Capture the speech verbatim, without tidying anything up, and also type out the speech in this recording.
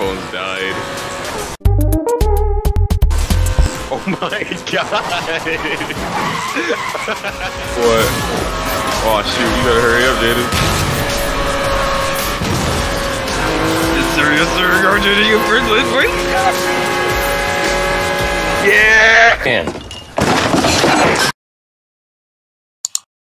headphones died. Oh my god! What? Oh shoot, you gotta hurry up, Jaden. Yes sir, yes sir, go Jaden, you first, let's wait! Yeah! Man.